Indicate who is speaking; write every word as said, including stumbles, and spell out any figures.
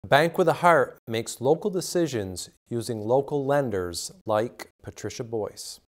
Speaker 1: A bank with a heart makes local decisions using local lenders like Patricia Boyce.